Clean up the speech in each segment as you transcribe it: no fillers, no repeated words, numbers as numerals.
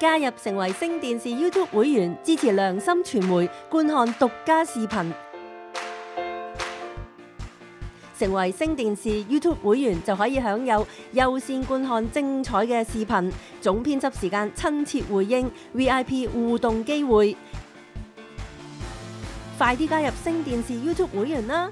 加入成為星電視 YouTube 會員，支持良心傳媒，觀看獨家視頻。成為星電視 YouTube 會員就可以享有優先觀看精彩嘅視頻，總編輯時間親切回應， VIP 互動機會。快啲加入星電視 YouTube 會員啦！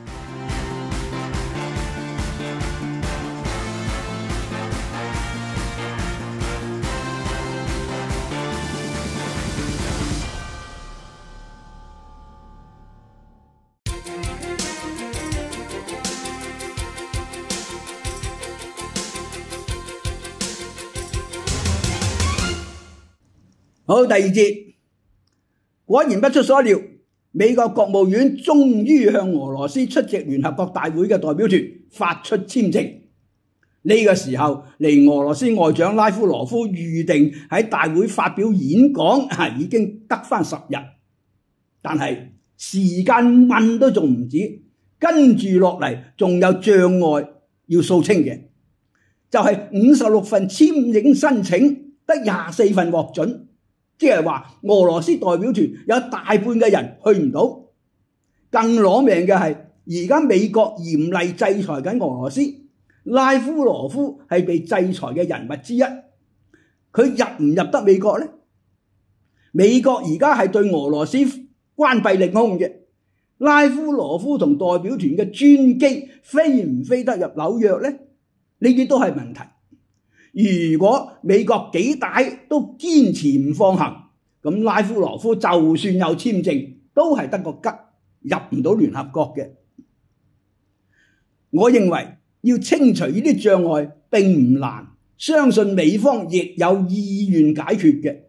好，第二節，果然不出所料，美國國務院終於向俄羅斯出席聯合國大會嘅代表團發出簽證。呢個時候，離俄羅斯外長拉夫羅夫預定喺大會發表演講已經得返10日，但係時間問都仲唔止，跟住落嚟仲有障礙要掃清嘅，就係56份簽證申請得24份獲准。即係話俄羅斯代表團有大半嘅人去唔到，更攞命嘅係而家美國嚴厲制裁緊俄羅斯，拉夫羅夫係被制裁嘅人物之一，佢入唔入得美國呢？美國而家係對俄羅斯關閉領空嘅，拉夫羅夫同代表團嘅專機飛唔飛得入紐約呢？呢啲都係問題。如果美國幾大都堅持唔放行，咁拉夫羅夫就算有簽證，都係得個吉，入唔到聯合國嘅。我認為要清除呢啲障礙並唔難，相信美方亦有意願解決嘅。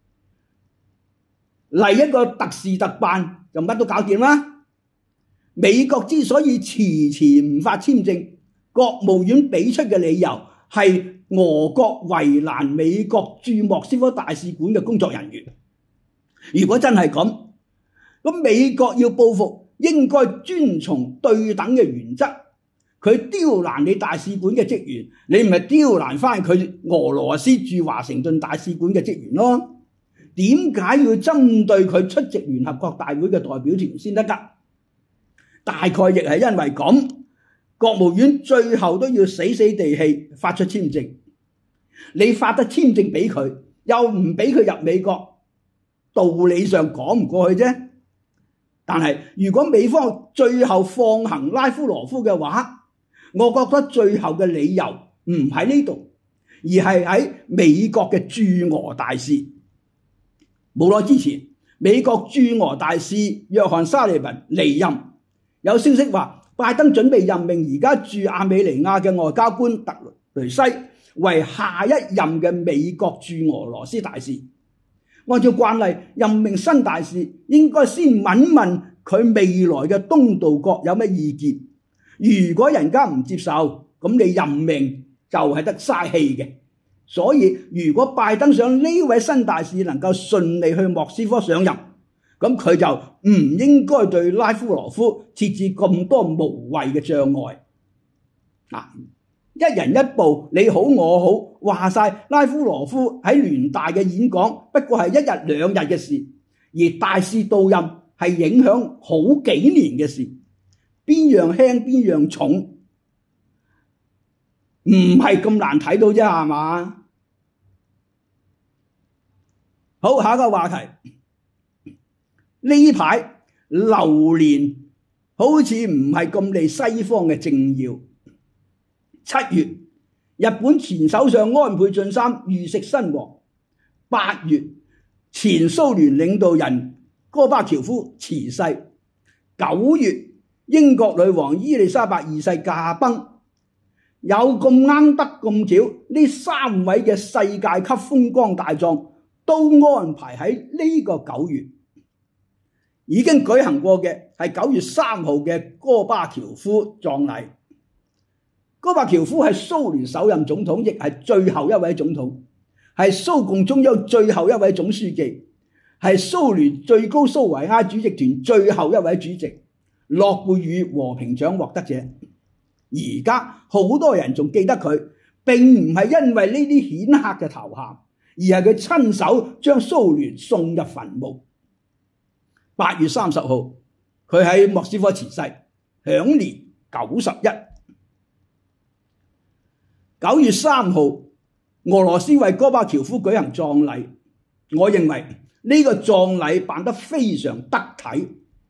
嚟一個特事特辦就乜都搞掂啦。美國之所以遲遲唔發簽證，國務院俾出嘅理由係俄國為難美國駐莫斯科大使館嘅工作人員。如果真係咁美國要報復應該遵從對等嘅原則。佢刁難你大使館嘅職員，你唔係刁難翻佢俄羅斯駐華盛頓大使館嘅職員咯？點解要針對佢出席聯合國大會嘅代表團先得㗎？大概亦係因為咁，國務院最後都要死死地氣發出簽證。你發得簽證俾佢，又唔俾佢入美國，道理上講唔過去啫。但係如果美方最後放行拉夫羅夫嘅話，我覺得最後嘅理由唔喺呢度，而係喺美國嘅駐俄大使。冇耐之前，美國駐俄大使約翰沙利文離任，有消息話拜登準備任命而家駐亞美尼亞嘅外交官特雷西為下一任嘅美國駐俄羅斯大使。按照慣例，任命新大使應該先問問佢未來嘅東道國有咩意見。如果人家唔接受，咁你任命就係得嘥氣嘅。所以如果拜登想呢位新大使能夠順利去莫斯科上任，咁佢就唔應該對拉夫羅夫設置咁多無謂嘅障礙。一人一步，你好我好，話晒拉夫羅夫喺聯大嘅演講不過係1日2日嘅事，而大使到任係影響好幾年嘅事。邊樣輕邊樣重，唔係咁難睇到啫，係嘛？好，下一個話題。呢排榴蓮好似唔係咁利西方嘅政要。7月，日本前首相安倍晉三遇刺身亡。8月，前蘇聯領導人戈巴喬夫辭世。9月，英國女王伊麗莎白2世駕崩。有咁啱得咁巧，呢3位嘅世界級風光大狀都安排喺呢個9月。已經舉行過嘅係9月3號嘅戈巴喬夫葬禮。戈巴喬夫係蘇聯首任總統，亦係最後一位總統，係蘇共中央最後一位總書記，係蘇聯最高蘇維埃主席團最後一位主席，諾貝爾和平獎獲得者。而家好多人仲記得佢，並唔係因為呢啲顯赫嘅頭銜， 而係佢親手將蘇聯送入墳墓。8月30號，佢喺莫斯科辭世，享年91。9月3號，俄羅斯為戈巴喬夫舉行葬禮，我認為呢個葬禮辦得非常得體。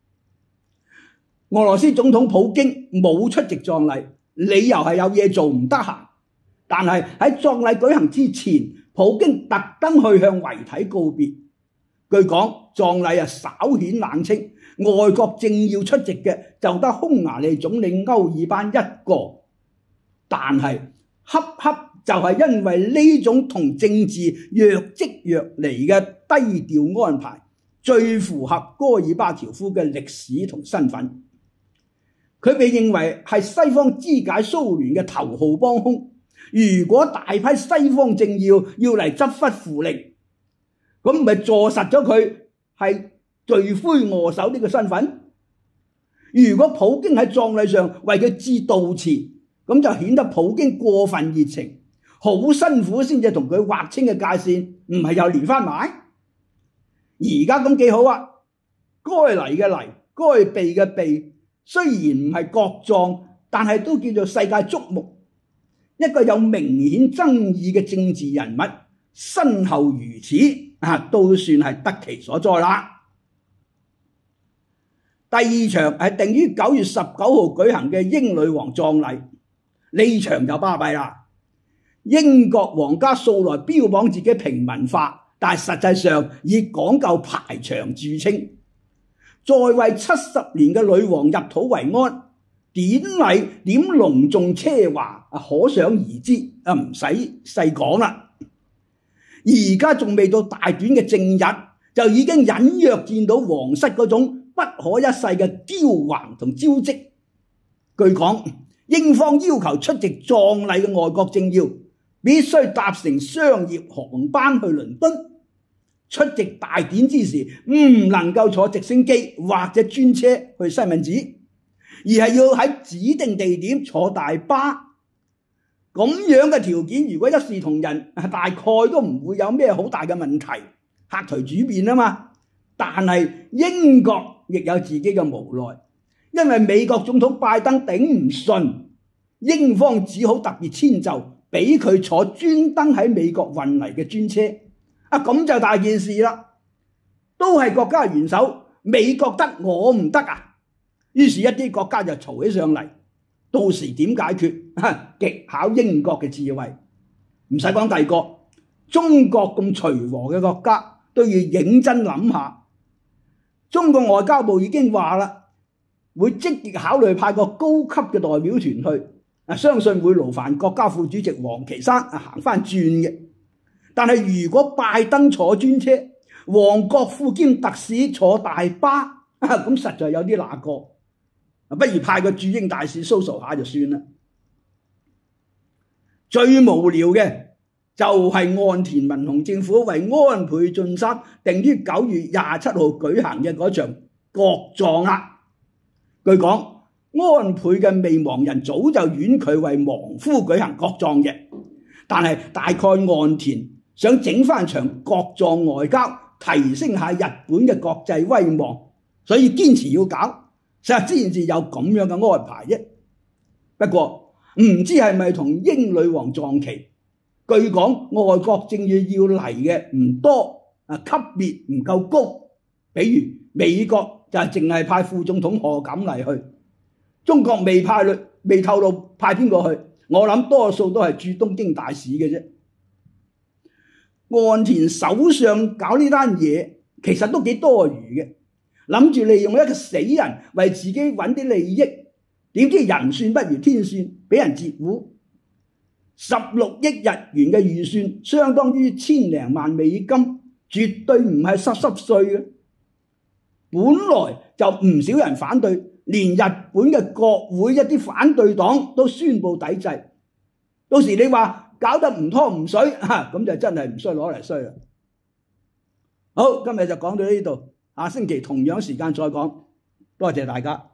俄羅斯總統普京冇出席葬禮，理由係有嘢做唔得閒。但係喺葬禮舉行之前，普京特登去向遺體告別。據講葬禮稍顯冷清，外國政要出席嘅就得匈牙利總理歐爾班一個。但係恰恰就係因為呢種同政治若即若離嘅低調安排，最符合戈爾巴喬夫嘅歷史同身份。佢被認為係西方肢解蘇聯嘅頭號幫兇。如果大批西方政要要嚟執忽扶靈，咁咪坐實咗佢係罪魁禍首呢個身份。如果普京喺葬禮上為佢致悼詞，咁就顯得普京過分熱情，好辛苦先至同佢劃清嘅界線，唔係又連翻埋。而家咁幾好啊，該嚟嘅嚟，該避嘅避，雖然唔係國葬，但係都叫做世界矚目。一個有明顯爭議嘅政治人物身後如此，都算係得其所在啦。第二場係定於9月19號舉行嘅英女王葬禮，呢場就巴閉啦。英國皇家素來標榜自己平民化，但係實際上以講究排場著稱。在位70年嘅女王入土為安，典禮點隆重奢華，可想而知，唔使細講啦。而家仲未到大短嘅正日，就已經隱約見到皇室嗰種不可一世嘅驕橫同招積。據講，英方要求出席葬禮嘅外國政要必須搭乘商業航班去倫敦，出席大典之時唔能夠坐直升機或者專車去西敏寺，而係要喺指定地點坐大巴。咁樣嘅條件，如果一視同仁，大概都唔會有咩好大嘅問題，客隨主便啊嘛。但係英國亦有自己嘅無奈，因為美國總統拜登頂唔順，英方只好特別遷就，俾佢坐專登喺美國運嚟嘅專車。咁就大件事啦，都係國家元首，美國得我唔得啊？於是一啲國家就嘈起上嚟，到時點解決？極考英國嘅智慧。唔使講第個，中國咁隨和嘅國家都要認真諗下。中國外交部已經話啦，會積極考慮派個高級嘅代表團去，相信會勞煩國家副主席王岐山行翻轉嘅。但係如果拜登坐專車，王國富兼特使坐大巴，咁實在有啲那個。不如派個駐英大使social下就算啦。最無聊嘅就係岸田文雄政府為安倍晉三定於9月27號舉行嘅嗰場國葬啦。據講，安倍嘅未亡人早就婉拒為亡夫舉行國葬嘅，但係大概岸田想整翻場國葬外交，提升下日本嘅國際威望，所以堅持要搞。先至有咁樣嘅安排啫。不過唔知係咪同英女王撞期？據講外國政要嚟嘅唔多，級別唔夠高。比如美國就淨係派副總統賀錦麗去，中國未透露派邊個去。我諗多數都係駐東京大使嘅啫。岸田首相搞呢單嘢，其實都幾多餘嘅。諗住利用一個死人為自己揾啲利益，點知人算不如天算，俾人截胡。16億日元嘅預算，相當於1000多萬美金，絕對唔係濕碎嘅。本來就唔少人反對，連日本嘅國會一啲反對黨都宣布抵制。到時你話搞得唔拖唔水，咁就真係唔衰攞嚟衰啦。好，今日就講到呢度。下星期同樣時間再講，多謝大家。